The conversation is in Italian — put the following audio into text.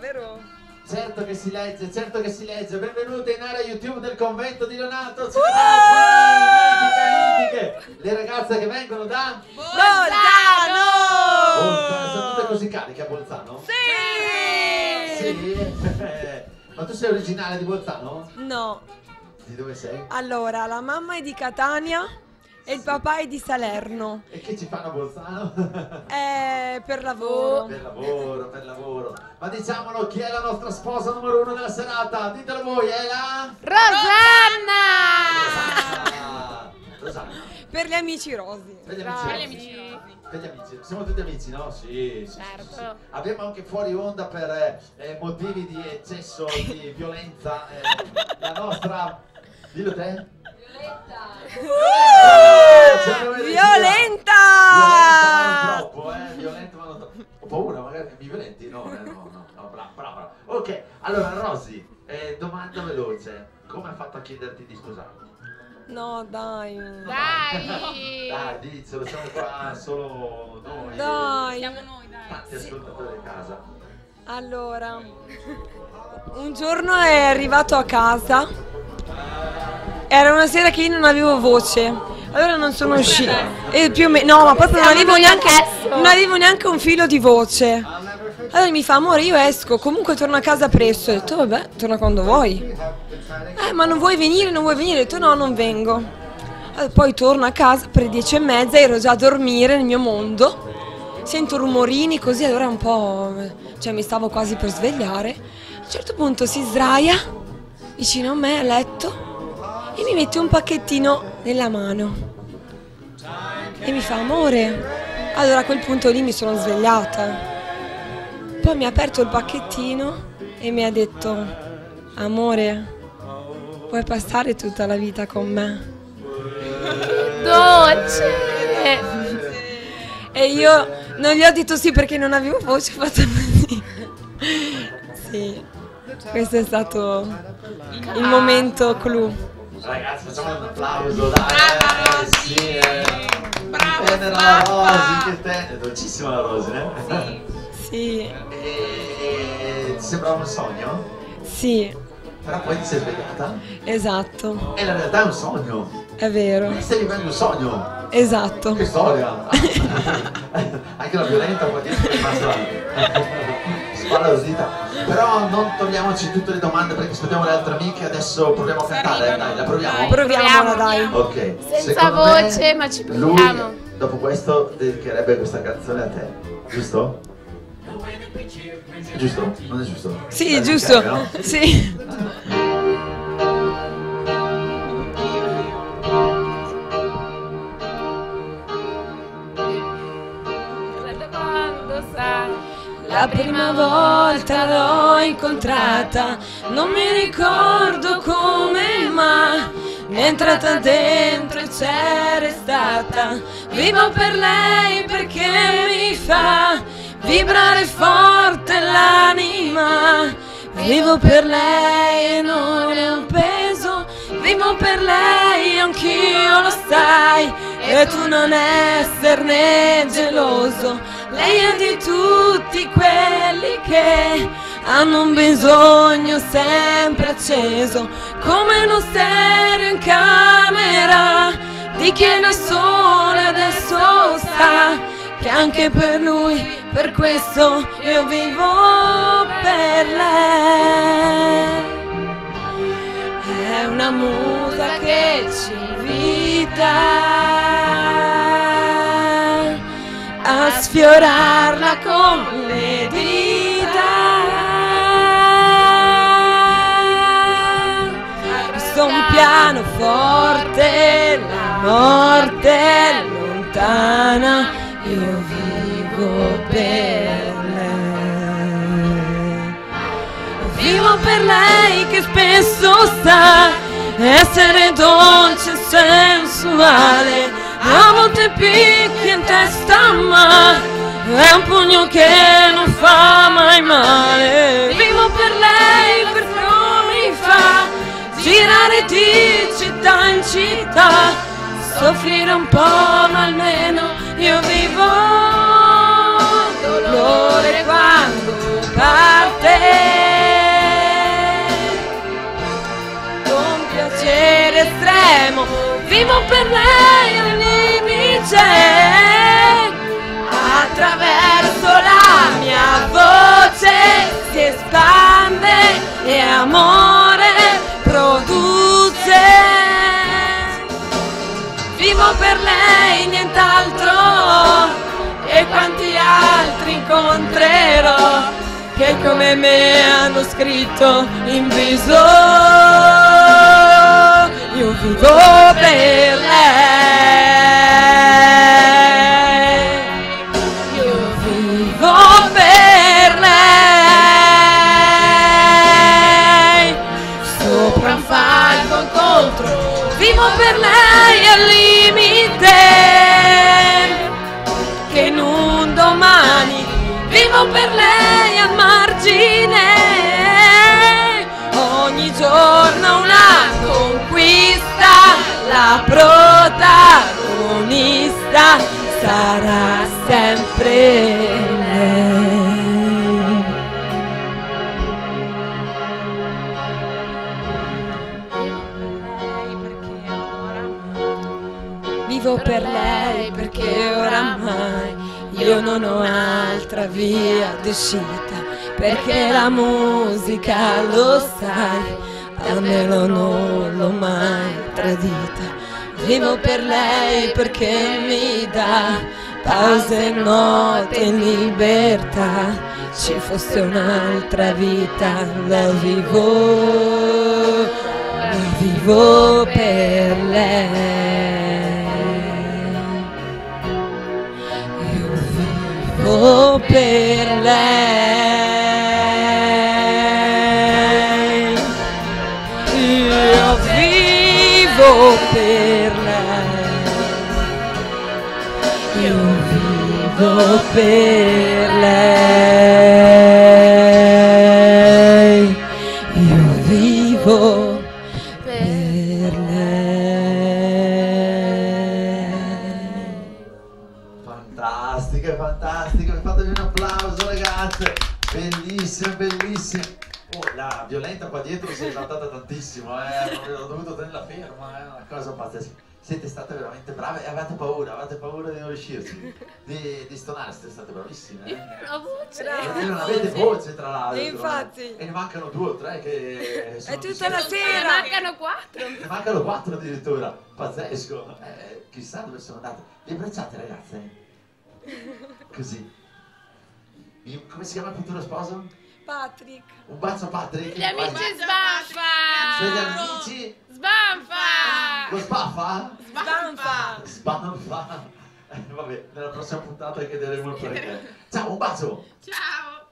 vero? Certo che si legge, certo che si legge. Benvenute in area YouTube del convento di Leonardo. Ciao, mitiche. Le ragazze che vengono da Bolzano! Sono tutte così cariche a Bolzano? Sì! Sì? Ma tu sei originale di Bolzano? No. Di dove sei? Allora, la mamma è di Catania e il papà è di Salerno. E che ci fanno a Bolzano? Per lavoro. Per lavoro, per lavoro. Ma diciamolo, chi è la nostra sposa numero 1 della serata? Ditelo voi, è la... Rosanna! Rosanna. Per gli amici rosi. Per gli amici. Per gli amici. Siamo tutti amici, no? Sì, sì, certo. Sì. Abbiamo anche fuori onda per motivi di eccesso di violenza la nostra... Dillo te? Violenta! Violenta ma non troppo, violenta ma non troppo. Ho paura magari che mi violenti, no, brava. Ok, allora Rosy, domanda veloce. Come hai fatto a chiederti di sposarti? No, dai. Dai! Dai, dicelo, siamo qua solo noi. Dai. Siamo noi, dai. Tanti ascoltatori a casa. Allora, un giorno è arrivato a casa. Era una sera che io non avevo voce. Allora non sono uscita. E più o meno. No, ma proprio non avevo neanche un filo di voce. Allora mi fa, amore, io esco, comunque torno a casa presto. Ho detto, vabbè, torna quando vuoi. Ma non vuoi venire, non vuoi venire? Ho detto, no, non vengo. Allora, poi torno a casa per le 10:30, ero già a dormire nel mio mondo. Sento rumorini così, allora un po'... Cioè mi stavo quasi per svegliare. A un certo punto si sdraia vicino a me a letto e mi mette un pacchettino nella mano. E mi fa, amore. Allora a quel punto lì mi sono svegliata. Poi mi ha aperto il pacchettino e mi ha detto, amore, puoi passare tutta la vita con me? Dolce! E io non gli ho detto sì perché non avevo voce, ho fatto così. Sì, questo è stato il momento clou. Ragazzi, facciamo un applauso, dai! Sì, brava la Rosy, che te! È dolcissima la Rosy, eh? Sì. E ti sembrava un sogno? Sì. Però poi ti sei svegliata? Esatto. E la realtà è un sogno. È vero. E stai vivendo un sogno. Esatto. Che storia! Anche la violenza qua dietro è rimasta spalaosita. Però non togliamoci tutte le domande perché aspettiamo le altre amiche. Adesso proviamo a cantare, dai, la proviamo? Proviamola, dai. Ok. Senza voce, ma ci proviamo. Lui, dopo questo, dedicherebbe questa canzone a te, giusto? È giusto? Non è giusto? Sì, giusto. Okay, no? Sì. La prima volta l'ho incontrata, non mi ricordo come, ma mi è entrata dentro e c'è restata. Vivo per lei perché mi fa vibrare forte l'anima. Vivo per lei e non è un peso. Vivo per lei, anch'io lo sai. E tu non esserne geloso. Lei è di tutti quelli che hanno un bisogno sempre acceso, come uno stereo in camera di chi è da solo e adesso sa che anche per lui, per questo io vivo per lei. È una musa che ci invita a sfiorarla con le dita. Questo un pianoforte, la morte è lontana, io vivo per lei. Vivo per lei che spesso sa essere dolce e sensuale. A volte picchia in testa ma è un pugno che non fa mai male. Vivo per lei perché mi fa girare di città in città, soffrire un po' ma almeno io vivo. Dolore quando parte temo, vivo per lei al limite, attraverso la mia voce si espande e amore produce. Vivo per lei, nient'altro, e quanti altri incontrerò che come me hanno scritto in viso. Io vivo per lei, io vivo per lei, sopra un falco incontro, vivo per lei al limite, che in un domani vivo per lei al margine, ogni giorno una conquista, la protagonista sarà sempre lei. Vivo per lei perché oramai io non ho altra via d'uscita, perché la musica, lo sai, a me non l'ho mai tradita. Vivo per lei perché mi dà pause, note in libertà. Ci fosse un'altra vita, la vivo per lei. Vivo per lei, io vivo per lei, io vivo per lei, io vivo per lei. Fantastiche, fantastiche, fatevi un applauso ragazze, bellissime, bellissime. Oh, la Violenta qua dietro si è esaltata tantissimo, ho dovuto tenerla ferma, è una cosa pazzesca. Siete state veramente brave e avete paura di non riuscirci, di stonare, siete state bravissime. La voce. E non avete voce tra l'altro. E infatti. E ne mancano 2 o 3 che sono È tutta la Ne sera. mancano 4. Ne mancano 4 addirittura, pazzesco. Chissà dove sono andate. Vi abbracciate ragazze? Così. Come si chiama il futuro sposo? Patrick. Un bacio a Patrick. Gli amici Vai. sbaffa. Suoi amici? Sbaffa. Lo spaffa? Sbanfa. Sbanfa. Vabbè, nella prossima puntata chiederemo il perché. Ciao, un bacio. Ciao.